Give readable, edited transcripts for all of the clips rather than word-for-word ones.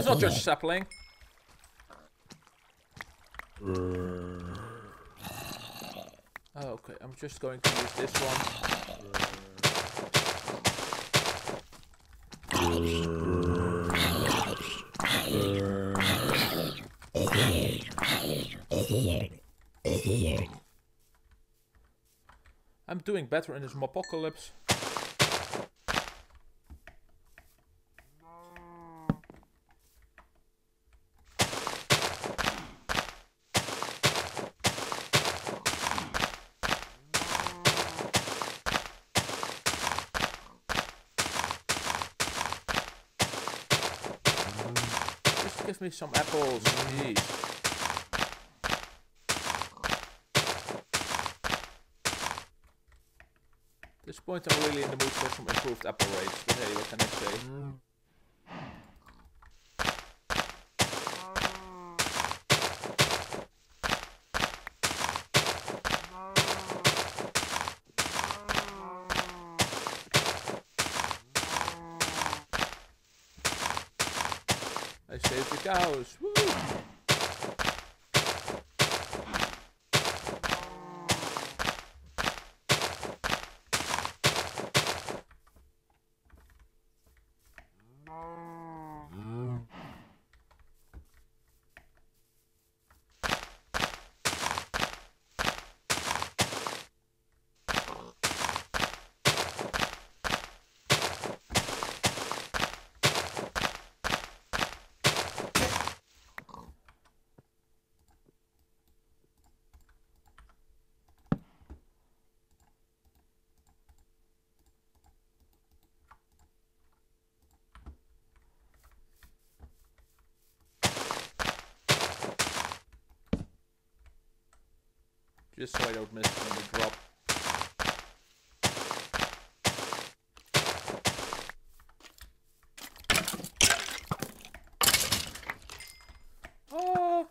That's not your sapling. Oh, okay, I'm just going to use this one. I'm doing better in this Mopocalypse. Just give me some apples, please. At this point I'm really in the mood for some improved apple rates, but hey, what can I say? I saved the cows, woo! Just so I don't miss when they drop. Oh!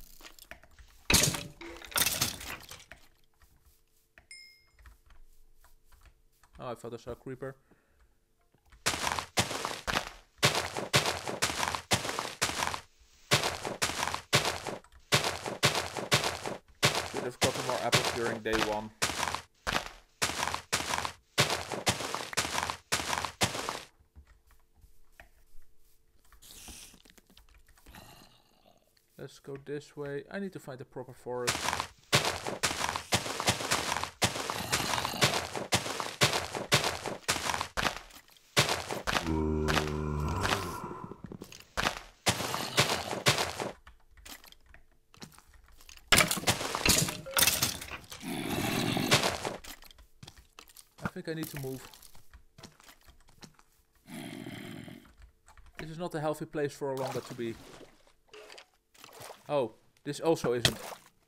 Oh, I thought I saw a creeper. Should have gotten more apples during day one. Let's go this way. I need to find a proper forest. I think I need to move. This is not a healthy place for a longer to be. Oh, this also isn't.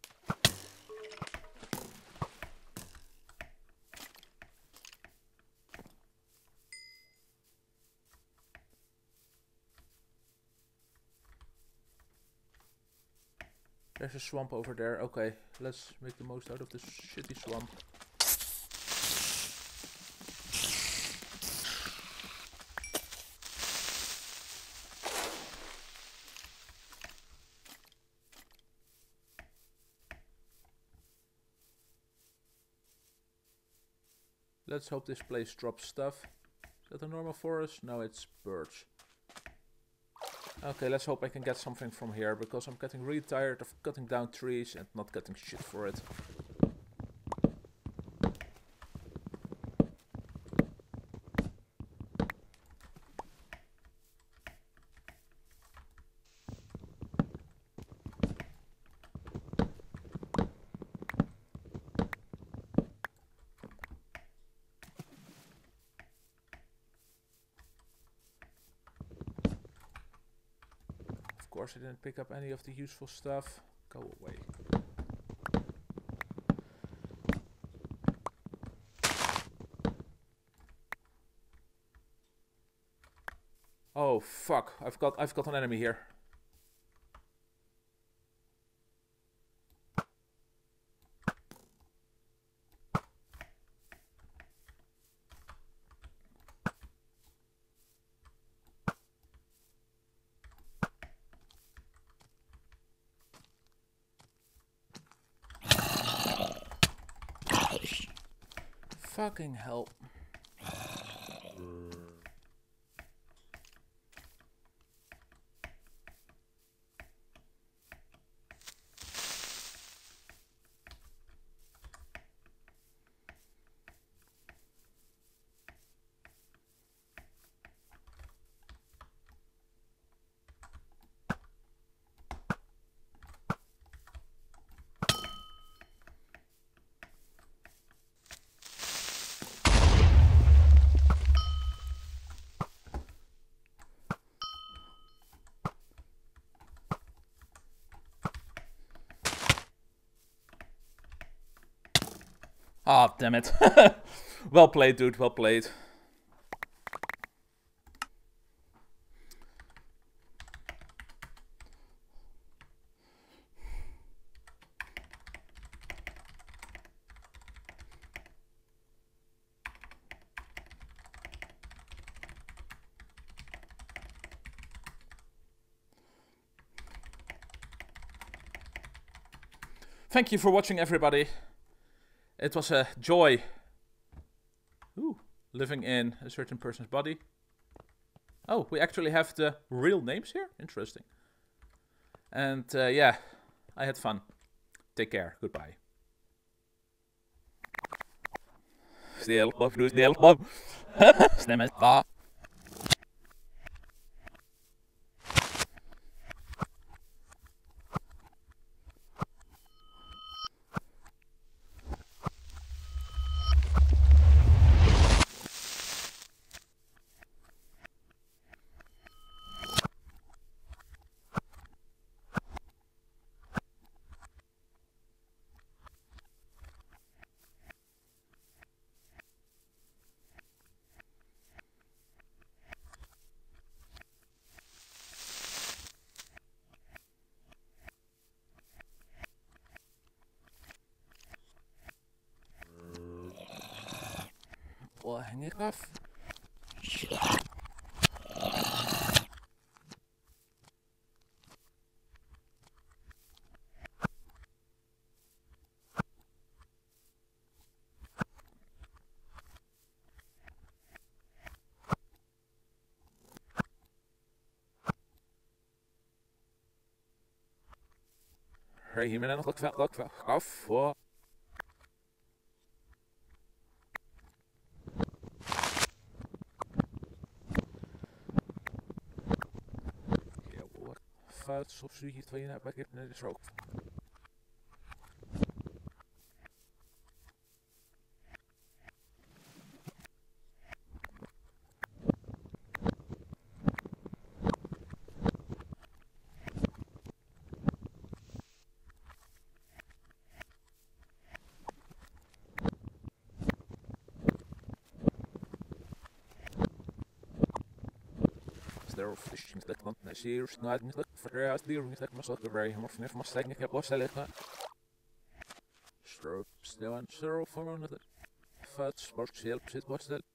There's a swamp over there. Okay, let's make the most out of this shitty swamp. Let's hope this place drops stuff. Is that a normal forest? No, it's birch. Okay, let's hope I can get something from here, because I'm getting really tired of cutting down trees and not getting shit for it. Of course, I didn't pick up any of the useful stuff. Go away. Oh fuck! I've got an enemy here. Fucking hell. Ah, oh, damn it. Well played, dude. Well played. Thank you for watching, everybody. It was a joy. Ooh, living in a certain person's body. Oh, we actually have the real names here? Interesting. And yeah, I had fun. Take care. Goodbye. Stil op, doe stil op. Stem het va. Well, hang ik af. Hier ben ik nog af. Fout of zie je twee naar ik heb net is ook. There of fishing that want na zeer snad niet verraad die niet dat mas ook very maar vanaf mas ik heb was liggen. Stroop stil en zero voor another. Fat sport help zit was dat.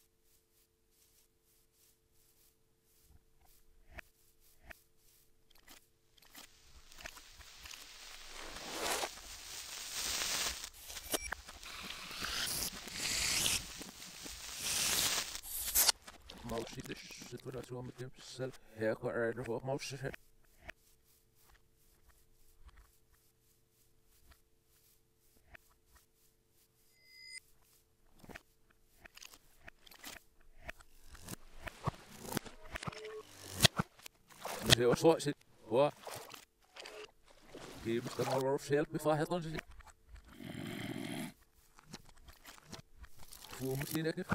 Mouse dus zit we dat zo met hem zelf heel erg voor mouse zit. Dus heel zit. Wat? Hier moet dan maar of zelf bevraagd het dan zit. Hoe moet je dat?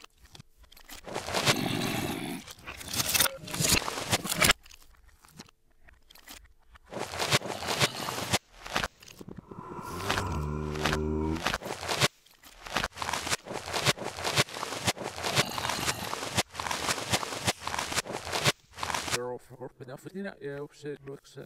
Ja, op zit luxe.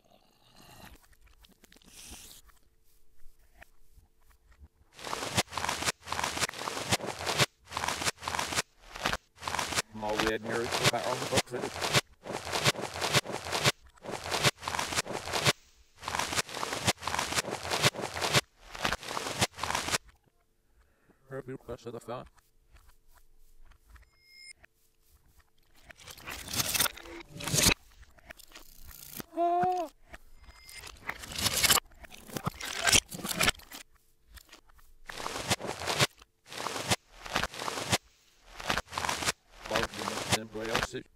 Maar weer neer is bij andere boxen. brukar sätta för. Sen börjar jag se.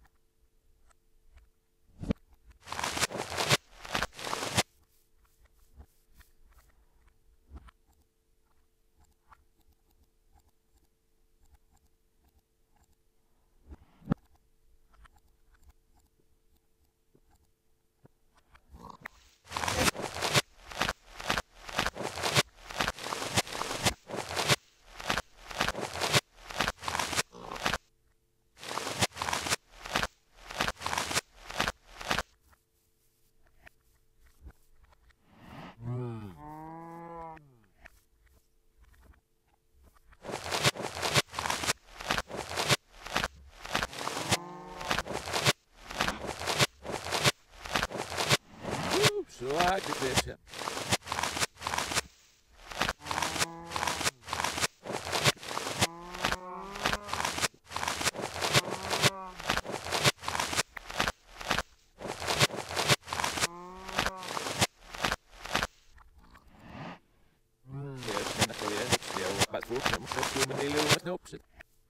Så här det ser. Jag måste få med det lugnet upp sig.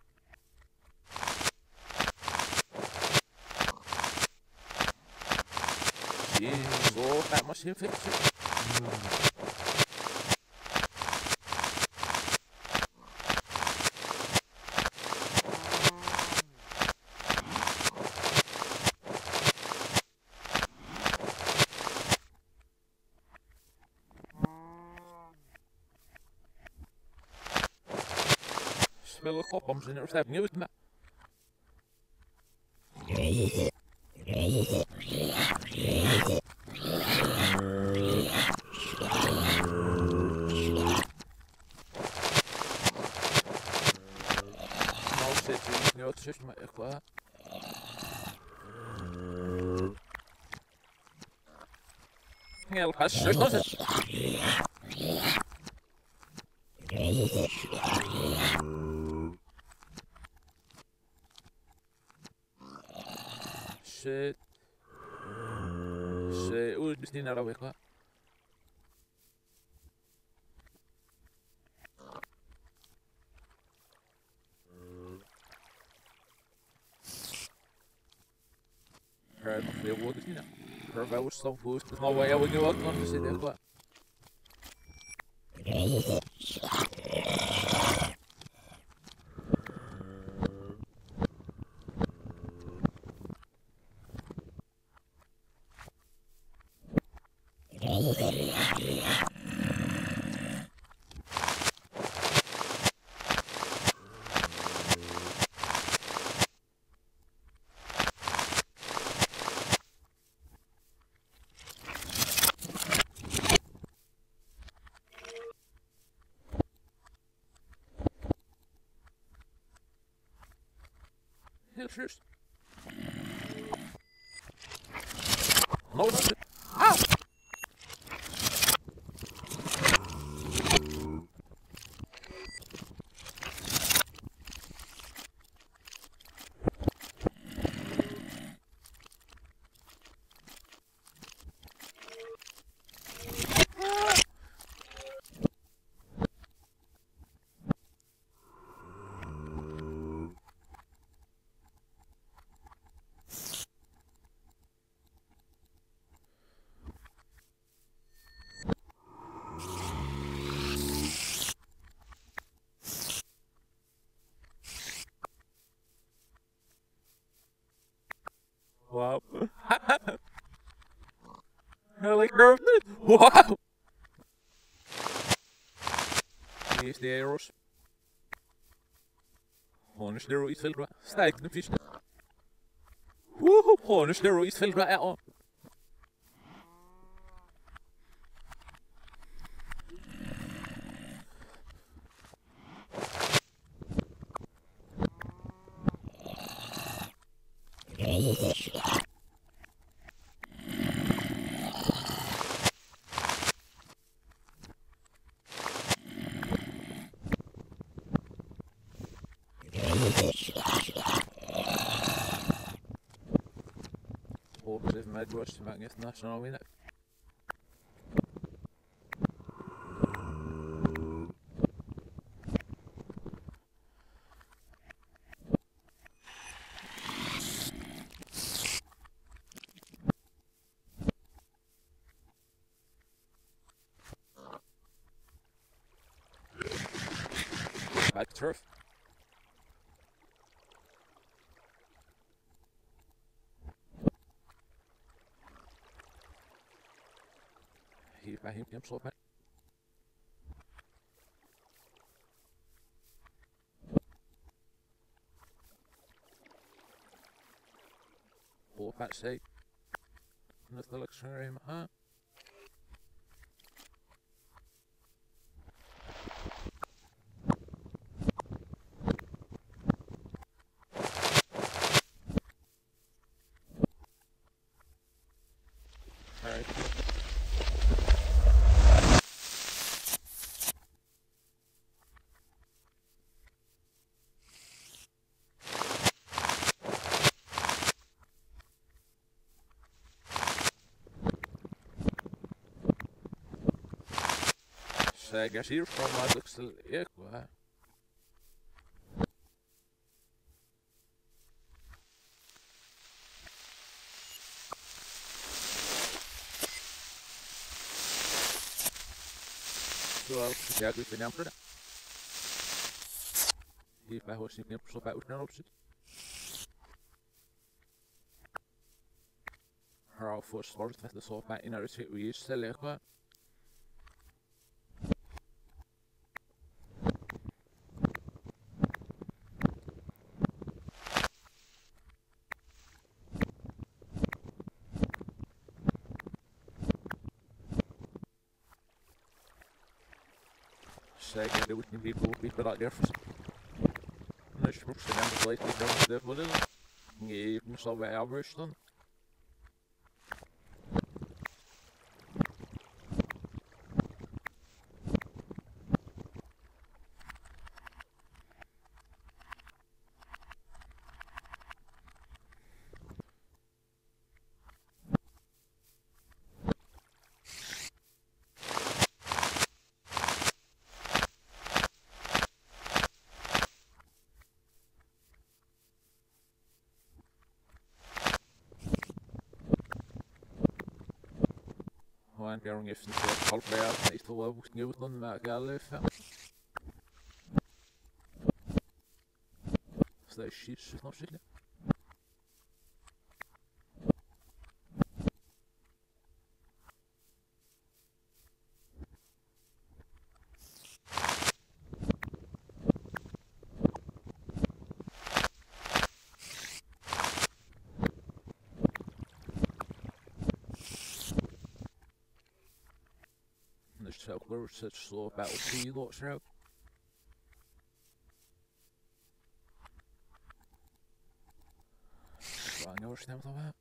Så här måste jag fixa. Spela koppar sen är det släpp ut med. Jag tycker mig kvar. Jag passar så. Shit. Se uudistin alla vaikka. Jag vågar inte. För jag var så full. Jag var ju åt någon så det var. Helt schysst. No, that's it. Ow! Wow. Really curved it. Wow. Here's the arrows. Honest steroids filled right. Steak the fish. Woohoo! Honest steroids filled right out. med Grossbank National Winner. Back turf. Hier bij hem slot bij. Op bij C. Natuurlijk zo in mijn I guess here from my looks equa. Well, yeah, good thing I'm for that. If I was thinking of about an opposite. How for sport that the soft by inner city we used to equa. Zeker, er wordt niet people out there for als je moest dan gelijk die dan de worden. Nee, moest al bij ouders dan. I'm going if the whole player needs to work with Newton, Galif. So she's not shit. So we're such slow about P lots out. So I know what's down with that.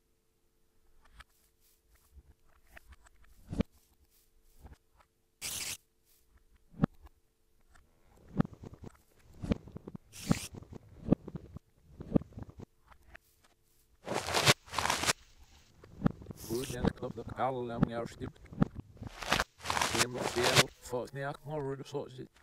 Goed, ja, ik geloof dat ik alle om jou stiep. Je moet weer volgens mij ook maar de soort zit.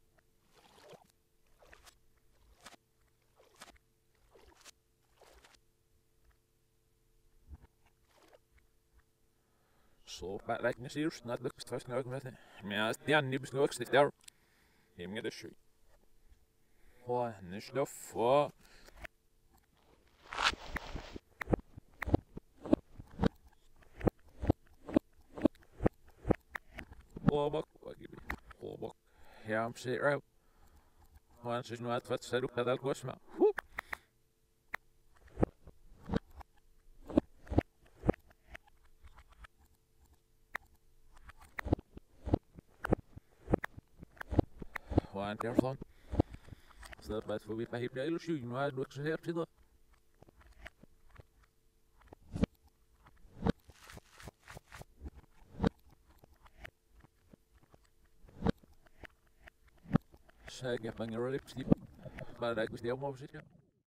Zo, bij lijkt me zeer snel dat ik het nou met hem. Maar ja, niet besloten zit daar. Je moet de shoot. Oh, niet zo voor. Bak, ja, I'm sitting right. Once is not what said that I'll go smell. One careful. So that's what we pay the issue, you know, I look here to the Saya gap ang ready, but I was the opposite.